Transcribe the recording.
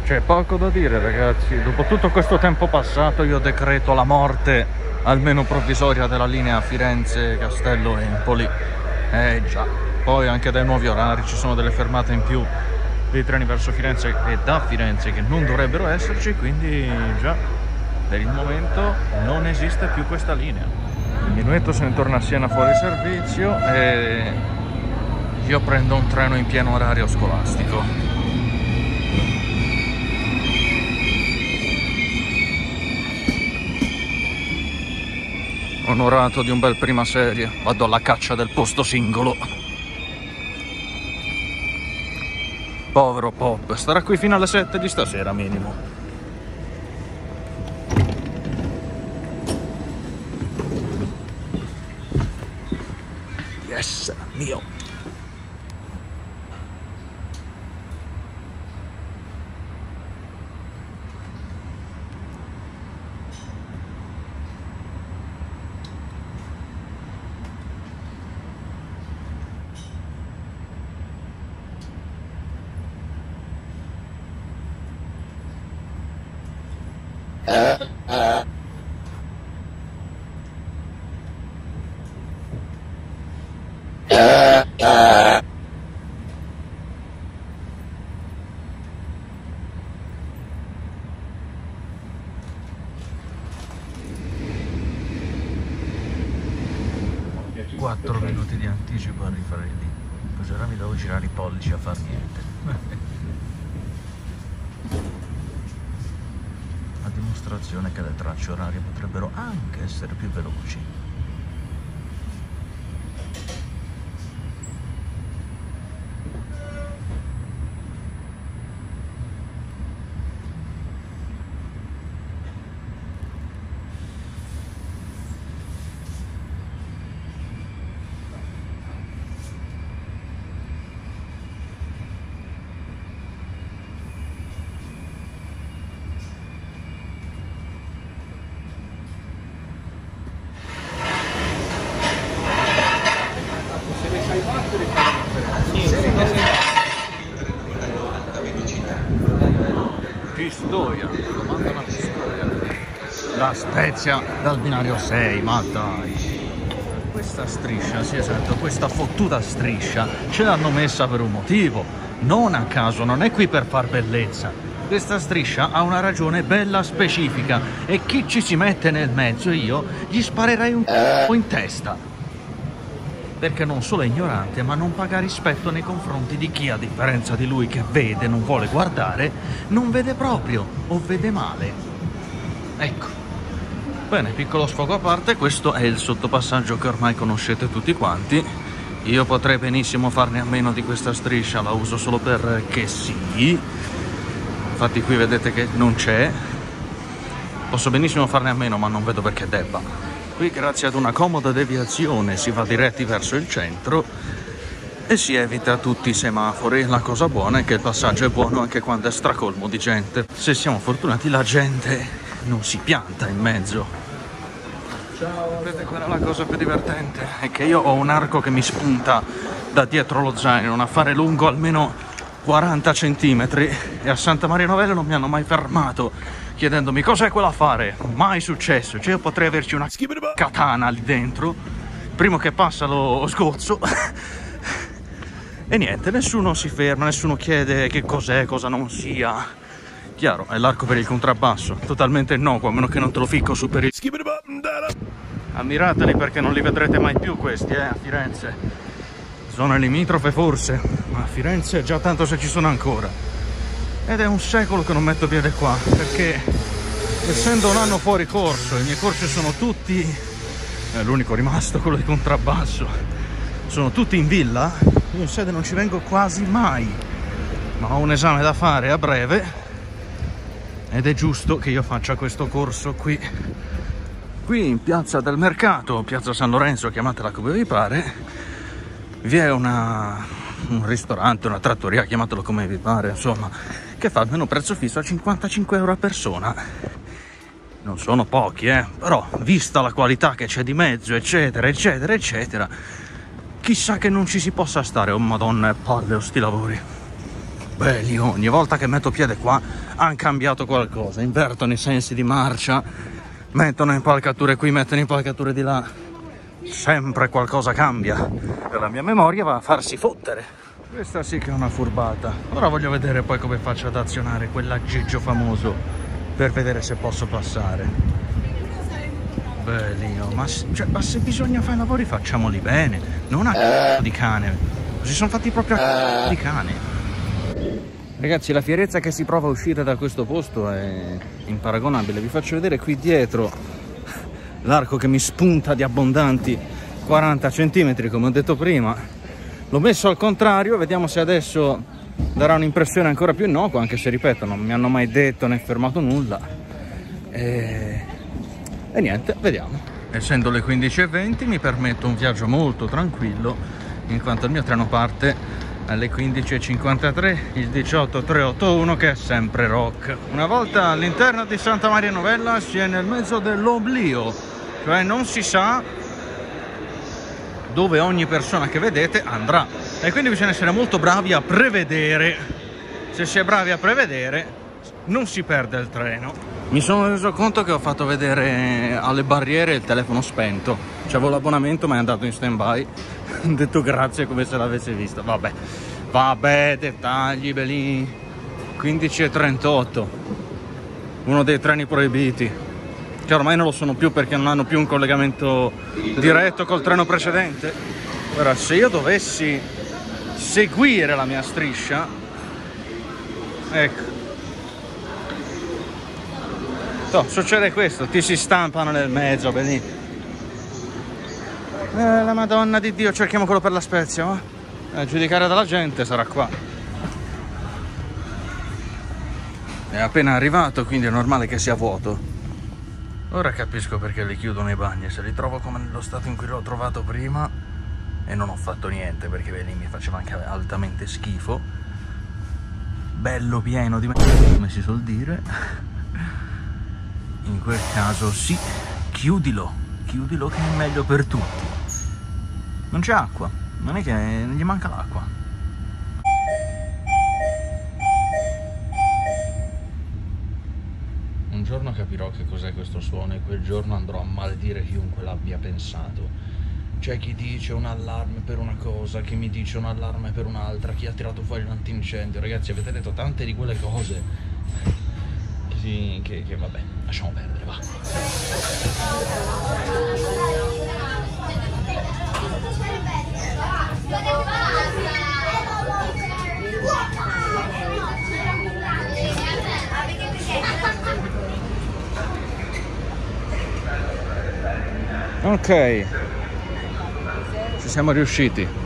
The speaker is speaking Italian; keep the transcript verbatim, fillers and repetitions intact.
C'è poco da dire, ragazzi. Dopo tutto questo tempo passato io decreto la morte, almeno provvisoria, della linea Firenze-Castello-Empoli. Eh già, poi anche dai nuovi orari ci sono delle fermate in più dei treni verso Firenze e da Firenze che non dovrebbero esserci, quindi già per il momento non esiste più questa linea. Il minuetto se ne torna a Siena fuori servizio e io prendo un treno in pieno orario scolastico. Onorato di un bel prima serie, vado alla caccia del posto singolo. Povero Pop, starà qui fino alle sette di stasera minimo. Yes, mio. quattro minuti di anticipo a Rifredi, così ora mi devo girare i pollici a far niente. A dimostrazione che le tracce orarie potrebbero anche essere più veloci. Pistoia, comanda una Pistoia. La Spezia dal binario sei, ma dai. Questa striscia, sì esatto, questa fottuta striscia ce l'hanno messa per un motivo. Non a caso, non è qui per far bellezza. Questa striscia ha una ragione bella specifica e chi ci si mette nel mezzo io gli sparerei un c***o in testa. Perché non solo è ignorante, ma non paga rispetto nei confronti di chi, a differenza di lui che vede, non vuole guardare, non vede proprio o vede male. Ecco. Bene, piccolo sfogo a parte, questo è il sottopassaggio che ormai conoscete tutti quanti. Io potrei benissimo farne a meno di questa striscia, la uso solo perché sì. Infatti qui vedete che non c'è. Posso benissimo farne a meno, ma non vedo perché debba. Qui grazie ad una comoda deviazione si va diretti verso il centro e si evita tutti i semafori. La cosa buona è che il passaggio è buono anche quando è stracolmo di gente. Se siamo fortunati la gente non si pianta in mezzo. Ciao. Vedete qual è la cosa più divertente? È che io ho un arco che mi spunta da dietro lo zaino, un affare lungo almeno quaranta centimetri e a Santa Maria Novella non mi hanno mai fermato chiedendomi cos'è quell'affare. Mai successo, cioè io potrei averci una katana lì dentro, primo che passa lo sgozzo e niente, nessuno si ferma, nessuno chiede che cos'è, cosa non sia. Chiaro, è l'arco per il contrabbasso, totalmente innocuo, a meno che non te lo ficco su per il... Ammirateli perché non li vedrete mai più questi, eh, a Firenze. Zone limitrofe forse, ma a Firenze già tanto se ci sono ancora. Ed è un secolo che non metto piede qua, perché essendo un anno fuori corso, i miei corsi sono tutti, eh, l'unico rimasto, quello di contrabbasso, sono tutti in villa, io in sede non ci vengo quasi mai, ma ho un esame da fare a breve ed è giusto che io faccia questo corso qui, qui in Piazza del Mercato, Piazza San Lorenzo, chiamatela come vi pare, vi è una, un ristorante, una trattoria, chiamatelo come vi pare, insomma, che fa almeno prezzo fisso a cinquantacinque euro a persona. Non sono pochi, eh, però vista la qualità che c'è di mezzo, eccetera, eccetera, eccetera, chissà che non ci si possa stare, oh madonna, palle o sti lavori. Belli, ogni volta che metto piede qua hanno cambiato qualcosa, invertono i sensi di marcia, mettono impalcature qui, mettono impalcature di là, sempre qualcosa cambia e la mia memoria va a farsi fottere. Questa sì che è una furbata. Ora voglio vedere poi come faccio ad azionare quell'aggeggio famoso per vedere se posso passare. Bellino, ma, cioè, ma se bisogna fare i lavori facciamoli bene, non a c***o di cane, si sono fatti proprio a c***o di cane. Ragazzi, la fierezza che si prova a uscire da questo posto è imparagonabile. Vi faccio vedere qui dietro l'arco che mi spunta di abbondanti quaranta centimetri, come ho detto prima. L'ho messo al contrario, vediamo se adesso darà un'impressione ancora più innocua, anche se, ripeto, non mi hanno mai detto né fermato nulla. E, e niente, vediamo. Essendo le quindici e venti mi permetto un viaggio molto tranquillo, in quanto il mio treno parte alle quindici e cinquantatré, il diciotto tre otto uno, che è sempre rock. Una volta all'interno di Santa Maria Novella si è nel mezzo dell'oblio, cioè non si sa dove ogni persona che vedete andrà, e quindi bisogna essere molto bravi a prevedere. Se si è bravi a prevedere non si perde il treno. Mi sono reso conto che ho fatto vedere alle barriere il telefono spento, c'avevo l'abbonamento ma è andato in stand by. Ho detto grazie come se l'avessi visto. Vabbè, vabbè, dettagli belli. quindici e trentotto, uno dei treni proibiti, che ormai non lo sono più perché non hanno più un collegamento diretto col treno precedente. Ora, se io dovessi seguire la mia striscia, ecco, no, succede questo, ti si stampano nel mezzo, benissimo. Eh, la Madonna di Dio, cerchiamo quello per La Spezia, va? A giudicare dalla gente sarà qua. È appena arrivato, quindi è normale che sia vuoto. Ora capisco perché li chiudono i bagni, se li trovo come nello stato in cui l'ho trovato prima, e non ho fatto niente perché beh, lì mi faceva anche altamente schifo, bello pieno di me, come si suol dire, in quel caso sì, chiudilo, chiudilo che è meglio per tutti. Non c'è acqua, non è che gli manca l'acqua. Un giorno capirò che cos'è questo suono e quel giorno andrò a maledire chiunque l'abbia pensato. C'è chi dice un allarme per una cosa, chi mi dice un allarme per un'altra, chi ha tirato fuori l'antincendio. Ragazzi, avete detto tante di quelle cose che, si, che, che vabbè, lasciamo perdere, va. Ok, ci siamo riusciti.